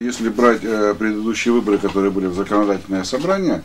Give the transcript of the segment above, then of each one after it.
Если брать предыдущие выборы, которые были в законодательное собрание,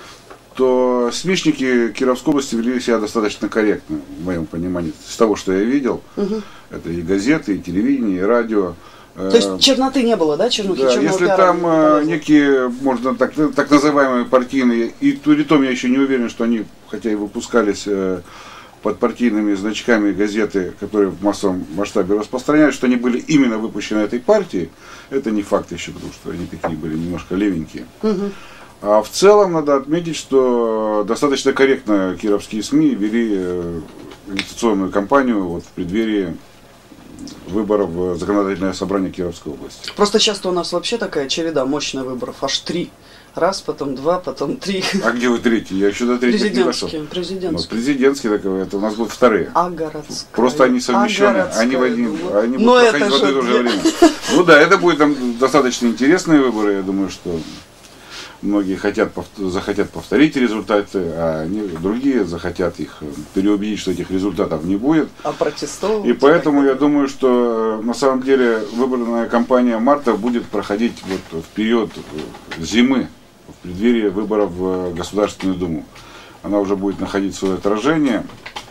то СМИшники Кировской области вели себя достаточно корректно, в моем понимании, с того, что я видел. Это и газеты, и телевидение, и радио. То есть черноты не было, да? Чернухи, да, если там некие, можно так называемые партийные, и то я еще не уверен, что они, хотя и выпускались под партийными значками газеты, которые в массовом масштабе распространяют, что они были именно выпущены этой партией, это не факт еще, потому что они такие были немножко левенькие. А в целом надо отметить, что достаточно корректно кировские СМИ вели агитационную кампанию в преддверии выборов в законодательное собрание Кировской области. Просто часто у нас вообще такая череда мощных выборов, аж 3. Раз, потом 2, потом 3. А где вы третий? Я еще до третьего не дошел. Президентские, это у нас будут вторые. А городская? Просто они совмещены, они будут проходить в одно и то же время. Ну да, это будут там достаточно интересные выборы, я думаю, что многие захотят повторить результаты, а другие захотят их переубедить, что этих результатов не будет. А протестовать? И поэтому я думаю, что на самом деле выборная кампания марта будет проходить в период зимы, в преддверии выборов в Государственную Думу. Она уже будет находить свое отражение,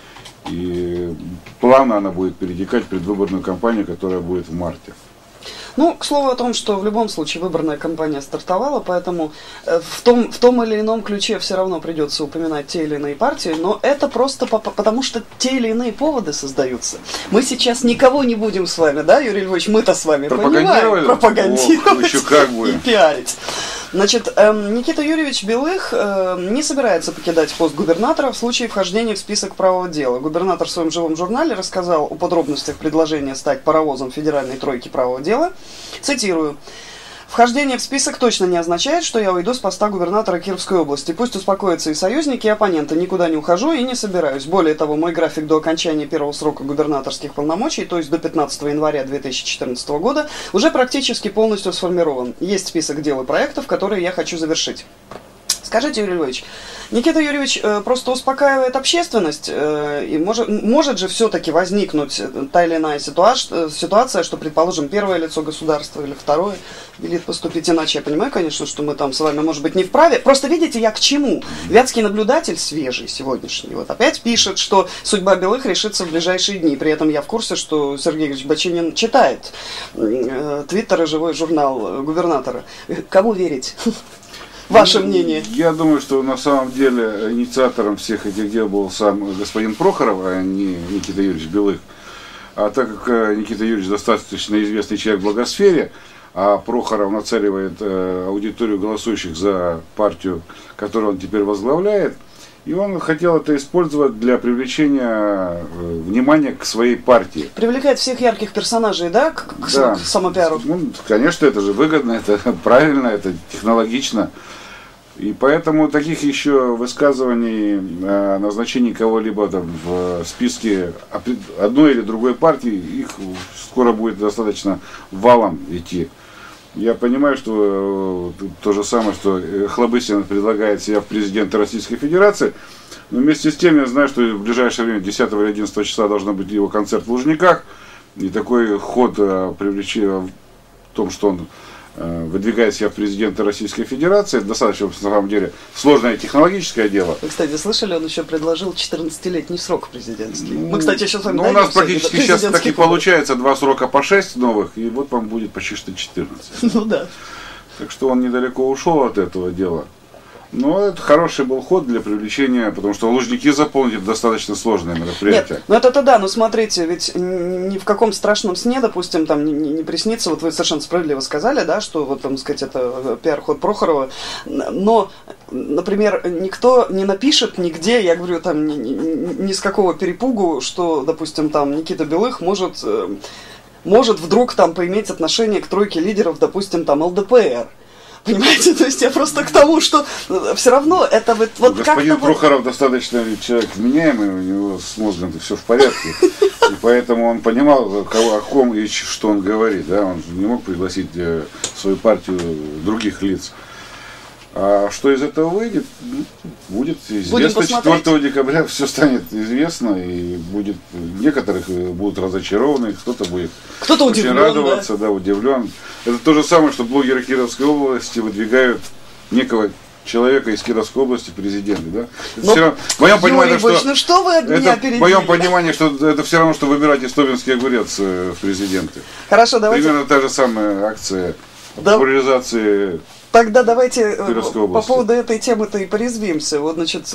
и плавно она будет перетекать в предвыборную кампанию, которая будет в марте. Ну, к слову о том, что в любом случае выборная кампания стартовала, поэтому в том или ином ключе все равно придется упоминать те или иные партии, но это просто потому, что те или иные поводы создаются. Мы сейчас никого не будем с вами, да, Юрий Львович, мы-то с вами понимаем, пропагандировать еще как бы. И пиарить. Значит, Никита Юрьевич Белых не собирается покидать пост губернатора в случае вхождения в список правого дела. Губернатор в своем живом журнале рассказал о подробностях предложения стать паровозом федеральной тройки правого дела. Цитирую. «Вхождение в список точно не означает, что я уйду с поста губернатора Кировской области. Пусть успокоятся и союзники, и оппоненты. Никуда не ухожу и не собираюсь. Более того, мой график до окончания первого срока губернаторских полномочий, то есть до 15 января 2014 года, уже практически полностью сформирован. Есть список дел и проектов, которые я хочу завершить». Скажите, Юрий Львович, Никита Юрьевич просто успокаивает общественность, и может же все-таки возникнуть та или иная ситуация, что, предположим, первое лицо государства или второе велит поступить иначе. Я понимаю, конечно, что мы там с вами, может быть, не вправе. Просто видите, я к чему? Вятский наблюдатель свежий сегодняшний опять пишет, что судьба Белых решится в ближайшие дни. При этом я в курсе, что Сергей Ильич Бочинин читает твиттер и живой журнал губернатора. Кому верить? Ваше мнение? Я думаю, что на самом деле инициатором всех этих дел был сам господин Прохоров, а не Никита Юрьевич Белых. А так как Никита Юрьевич достаточно известный человек в благосфере, а Прохоров нацеливает аудиторию голосующих за партию, которую он теперь возглавляет, и он хотел это использовать для привлечения внимания к своей партии. Привлекает всех ярких персонажей, да, к самопиару? Ну, конечно, это же выгодно, это правильно, это технологично. И поэтому таких еще высказываний о назначении кого-либо в списке одной или другой партии, их скоро будет достаточно валом идти. Я понимаю, что то же самое, что Хлобыстин предлагает себя в президенты Российской Федерации, но вместе с тем я знаю, что в ближайшее время, 10 или 11 числа, должен быть его концерт в Лужниках, и такой ход привлечения в том, что он выдвигает себя в президенты Российской Федерации, это достаточно, на самом деле, сложное технологическое дело. Вы, кстати, слышали, он еще предложил 14-летний срок президентский. Мы, кстати, сейчас с вами у нас практически сейчас так и получается, 2 срока по 6 новых, и вот вам будет почти что 14. Ну да. Так что он недалеко ушел от этого дела. Но это хороший был ход для привлечения, потому что Лужники заполнить — это достаточно сложное мероприятие. Нет, ну это да, но смотрите, ведь ни в каком страшном сне, допустим, там не приснится, вот вы совершенно справедливо сказали, да, что вот, там сказать, это пиар-ход Прохорова, но, например, никто не напишет нигде, я говорю, там, ни с какого перепугу, что, допустим, там Никита Белых может вдруг там поиметь отношение к тройке лидеров, допустим, там ЛДПР. Понимаете, то есть я просто к тому, что все равно это вот как-то... Господин Прохоров достаточно человек вменяемый, у него с мозгом-то все в порядке, и поэтому он понимал, о ком и что он говорит, да, он не мог пригласить в свою партию других лиц. А что из этого выйдет, будет известно. 4 декабря все станет известно, и будет, некоторых будут разочарованы, кто-то будет очень радоваться, да, удивлен. Это то же самое, что блогеры Кировской области выдвигают некого человека из Кировской области президента, да? В моем понимании, что вы от меня в моем понимании, что это все равно, что выбирать истобинский огурец в президенты. Хорошо, давайте. Примерно та же самая акция популяризации. Тогда давайте по поводу этой темы-то и порезвимся. Вот, значит,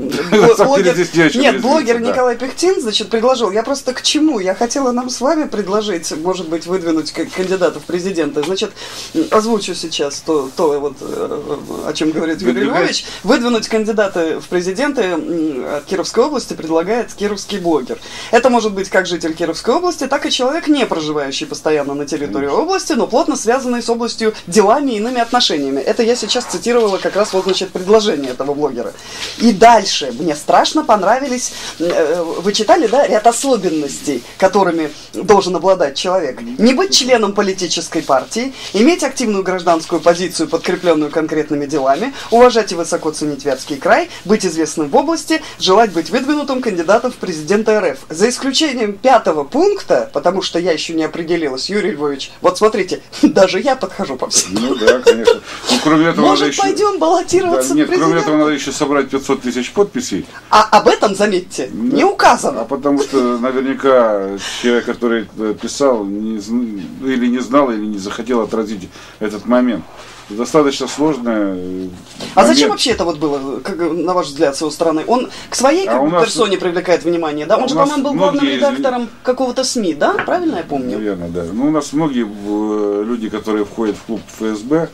блогер Николай Пихтин, значит, предложил. Я просто к чему? Я хотела нам с вами предложить, может быть, выдвинуть кандидата в президенты. Значит, озвучу сейчас то вот, о чем говорит Юрий Львович. Выдвинуть кандидата в президенты от Кировской области предлагает кировский блогер. Это может быть как житель Кировской области, так и человек, не проживающий постоянно на территории области, но плотно связанный с областью делами и иными отношениями. Это я сейчас цитировала как раз вот, значит, предложение этого блогера. И дальше. Мне страшно понравились, вы читали, да, ряд особенностей, которыми должен обладать человек. Не быть членом политической партии, иметь активную гражданскую позицию, подкрепленную конкретными делами, уважать и высоко ценить Вятский край, быть известным в области, желать быть выдвинутым кандидатом в президенты РФ. За исключением 5-го пункта, потому что я еще не определилась, Юрий Львович, вот смотрите, даже я подхожу по всему. Ну да, конечно. Ну, кроме этого, может, надо пойдем баллотироваться, да, нет, кроме этого, надо еще собрать 500 тысяч подписей. А об этом, заметьте, да, не указано. А потому что наверняка человек, который писал, или не знал, или не захотел отразить этот момент. Достаточно сложно. А зачем вообще это вот было, как, на ваш взгляд, с его стороны? Он к своей персоне привлекает внимание, да? Он же, по-моему, был главным редактором какого-то СМИ, да? Правильно я помню? Наверное, да. Ну, у нас многие люди, которые входят в клуб ФСБ,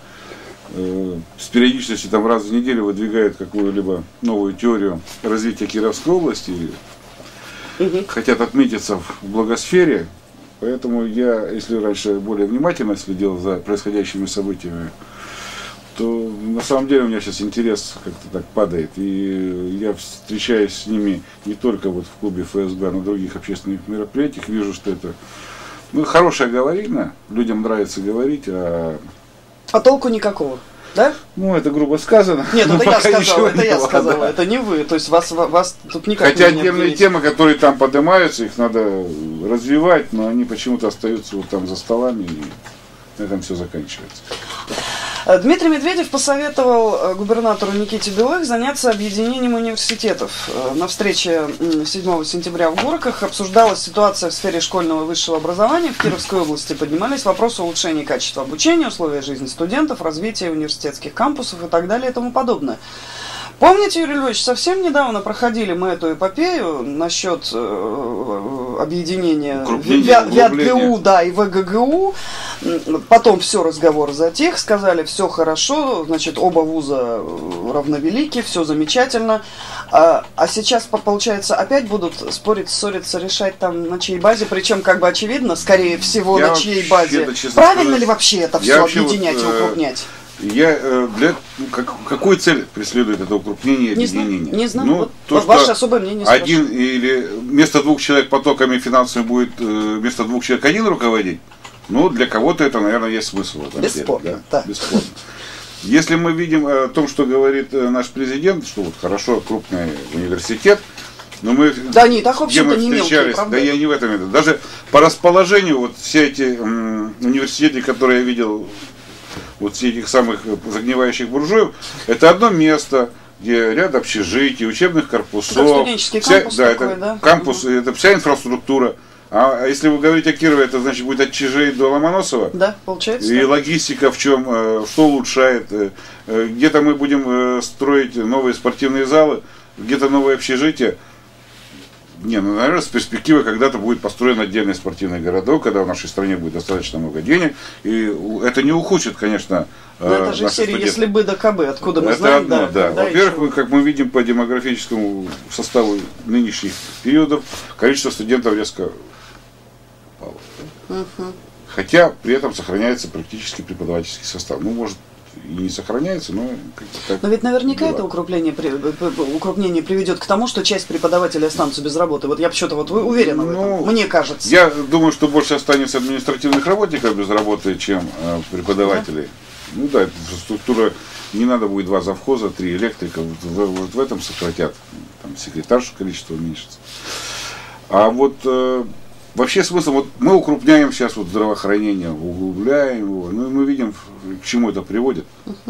с периодичностью там раз в неделю выдвигают какую-либо новую теорию развития Кировской области, хотят отметиться в благосфере. Поэтому я, если раньше более внимательно следил за происходящими событиями, то на самом деле у меня сейчас интерес как-то так падает. И я встречаюсь с ними не только вот в клубе ФСБ, но и на других общественных мероприятиях. Вижу, что это хорошая говорильня, людям нравится говорить, а толку никакого, да? Ну, это грубо сказано. Нет, это я сказала, это не вы. То есть вас тут никак Хотя отдельные темы, которые там поднимаются, их надо развивать, но они почему-то остаются вот там за столами, и на этом все заканчивается. Дмитрий Медведев посоветовал губернатору Никите Белых заняться объединением университетов. На встрече 7 сентября в Горках обсуждалась ситуация в сфере школьного и высшего образования. В Кировской области поднимались вопросы улучшения качества обучения, условия жизни студентов, развития университетских кампусов и так далее и тому подобное. Помните, Юрий Львович, совсем недавно проходили мы эту эпопею насчет объединения ВятГУ, да, и ВГГУ. Потом все, разговор затих, сказали, все хорошо, значит, оба вуза равновелики, все замечательно. А сейчас, получается, опять будут спорить, ссориться, решать там на чьей базе, причем, как бы очевидно, скорее всего, на чьей базе. Правильно ли вообще это все объединять и укрупнять? Какую цель преследует это укрупнение и объединение? Не знаю. Вот ваше особое мнение. Один или вместо 2 человек потоками финансовыми будет вместо 2 человек один руководить? Ну, для кого-то это, наверное, есть смысл. Бесспорно. Да? Бесспорно. Если мы видим о том, что говорит наш президент, что вот хорошо, крупный университет, но мы, да, не, так вообще-то не мелкие, да я не в этом виду. Даже по расположению, вот все эти университеты, которые я видел, вот все этих самых загнивающих буржуев, это одно место, где ряд общежитий, учебных корпусов. Это студенческий кампус такой, да? Кампус, это вся инфраструктура. А если вы говорите о Кирове, это значит будет от Чижей до Ломоносова? Да, получается. И логистика в чем, что улучшает, где-то мы будем строить новые спортивные залы, где-то новые общежития. Наверное, с перспективой когда-то будет построен отдельный спортивный городок, когда в нашей стране будет достаточно много денег. И это не ухудшит, конечно, это же серия «Если бы да кабы», откуда мы знаем. Это одно, да. Во-первых, как мы видим по демографическому составу нынешних периодов, количество студентов резко упало. Хотя при этом сохраняется практически преподавательский состав. Может, и не сохраняется, но как-то так. Но ведь наверняка это укрупнение приведет к тому, что часть преподавателей останутся без работы. Вот я почему-то уверена в этом, мне кажется. Я думаю, что больше останется административных работников без работы, чем преподавателей. Ну да, эта инфраструктура, не надо будет 2 завхоза, 3 электрика, вот в этом сократят, там секретаршу количество уменьшится. А вот вообще смысл, вот мы укрупняем сейчас вот здравоохранение, углубляем его, ну и мы видим, к чему это приводит.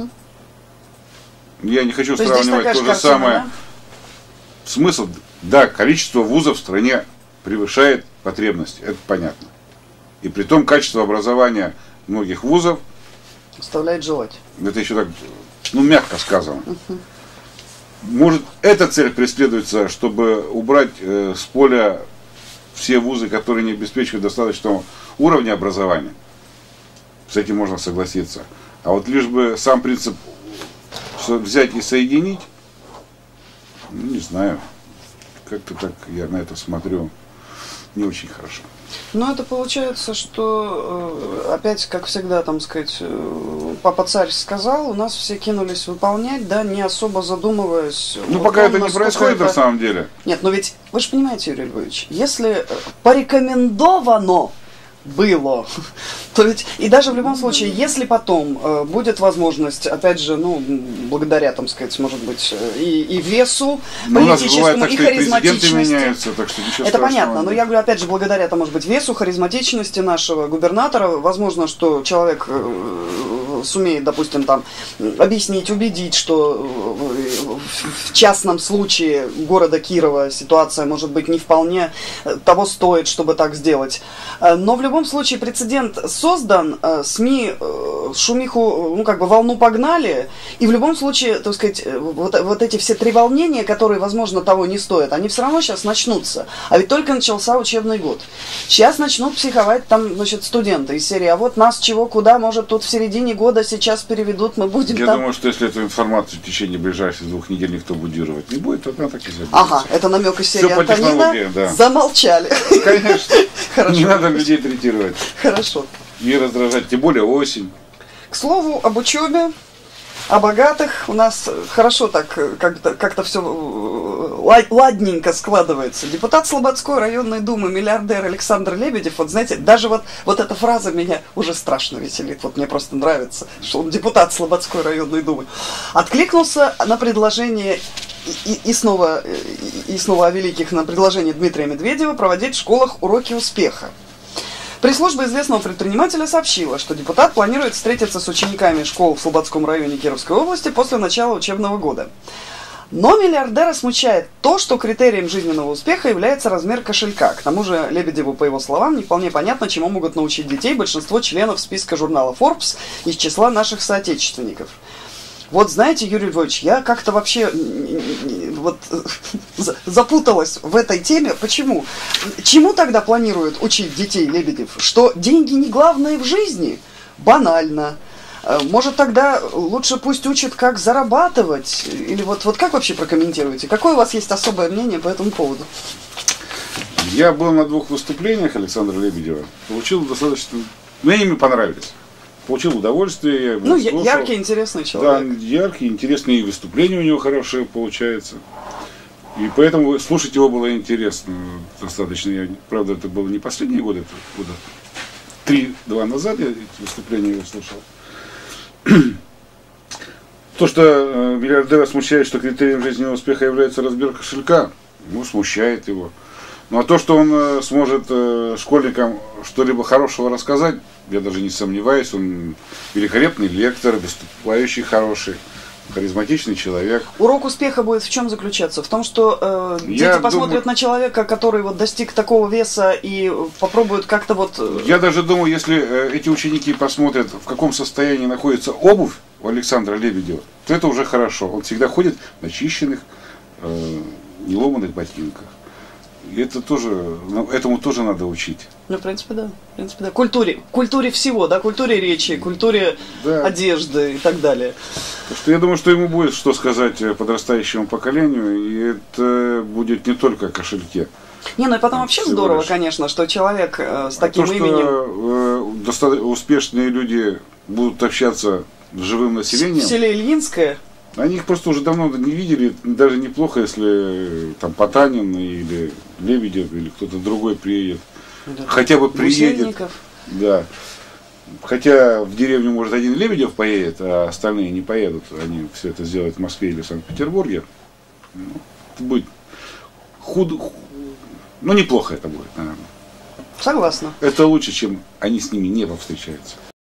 Я не хочу сравнивать то же самое. Да? Смысл, да, количество вузов в стране превышает потребности, это понятно. И при том качество образования многих вузов оставляет желать. Это еще так, ну, мягко сказано. Может, эта цель преследуется, чтобы убрать с поля все вузы, которые не обеспечивают достаточного уровня образования. С этим можно согласиться. А вот лишь бы сам принцип взять и соединить, ну, не знаю, как-то так я на это смотрю не очень хорошо. Но это получается, что опять, как всегда, там сказать, папа-царь сказал, у нас все кинулись выполнять, да, не особо задумываясь. Ну, пока это не происходит на самом деле. Нет, но ведь, вы же понимаете, Юрий Львович, если порекомендовано было, то ведь, и даже в любом случае, если потом будет возможность, опять же, ну, благодаря, там сказать, может быть, и весу политическому, и харизматичности. Меняются, так что ничего это понятно, но я говорю, опять же, благодаря, там, может быть, весу, харизматичности нашего губернатора, возможно, что человек сумеет, допустим, там, объяснить, убедить, что в частном случае города Кирова ситуация, может быть, не вполне того стоит, чтобы так сделать. Но в любом случае прецедент создан, СМИ шумиху, ну, как бы волну погнали, и в любом случае, так сказать, вот эти все треволнения, которые, возможно, того не стоят, они все равно сейчас начнутся. А ведь только начался учебный год. Сейчас начнут психовать там, значит, студенты из серии, а вот нас чего, куда, может, тут в середине года сейчас переведут, мы будем Я там... думаю, что если эту информацию в течение ближайших 2 недель никто будировать не будет, то она так и забудется. Ага, это намек из серии Антонина. Да. Замолчали. Конечно. Хорошо. Не надо людей третировать. Хорошо. И раздражать, тем более осень. К слову, об учебе, о богатых. У нас хорошо так как-то все ладненько складывается. Депутат Слободской районной думы, миллиардер Александр Лебедев, вот знаете, даже вот эта фраза меня уже страшно веселит. Вот мне просто нравится, что он депутат Слободской районной думы. Откликнулся на предложение и снова о великих, на предложение Дмитрия Медведева проводить в школах уроки успеха. Пресс-служба известного предпринимателя сообщила, что депутат планирует встретиться с учениками школ в Слободском районе Кировской области после начала учебного года. Но миллиардера смущает то, что критерием жизненного успеха является размер кошелька. К тому же Лебедеву, по его словам, не вполне понятно, чему могут научить детей большинство членов списка журнала Forbes из числа наших соотечественников. Вот знаете, Юрий Львович, я как-то вообще вот запуталась в этой теме. Почему? Чему тогда планирует учить детей Лебедев? Что деньги не главное в жизни? Банально. Может, тогда лучше пусть учат, как зарабатывать? Или вот как вообще прокомментируете? Какое у вас есть особое мнение по этому поводу? Я был на 2 выступлениях Александра Лебедева. Получил достаточно... Мне они понравились. Получил удовольствие. Ну, яркий, интересный человек. Да, яркий, интересный, и выступление у него хорошее получается. И поэтому слушать его было интересно достаточно. Правда, это было не последние годы, это года 3-2 назад я эти выступления его слушал. То, что миллиардера смущает, что критерием жизненного успеха является размер кошелька, ну, смущает его. Ну, а то, что он сможет школьникам что-либо хорошего рассказать, я даже не сомневаюсь, он великолепный лектор, выступающий хороший, харизматичный человек. Урок успеха будет в чем заключаться? В том, что дети посмотрят на человека, который вот достиг такого веса и попробуют как-то вот... Я даже думаю, если эти ученики посмотрят, в каком состоянии находится обувь у Александра Лебедева, то это уже хорошо. Он всегда ходит в начищенных, неломанных ботинках. И это тоже, этому тоже надо учить. Ну, в принципе, да. Культуре всего, да, культуре речи, культуре одежды и так далее. Так что я думаю, что ему будет что сказать подрастающему поколению, и это будет не только о кошельке. Не, ну и потом вообще здорово, конечно, что человек с таким именем... Достаточно успешные люди будут общаться с живым населением. В селе Ильинское. Они их просто уже давно не видели, даже неплохо, если там Потанин или Лебедев или кто-то другой приедет. Да. Хотя бы приедет. Да. Хотя в деревню, может, один Лебедев поедет, а остальные не поедут. Они все это сделают в Москве или Санкт-Петербурге. Ну, это будет ну, неплохо это будет, наверное. Согласна. Это лучше, чем они с ними не повстречаются.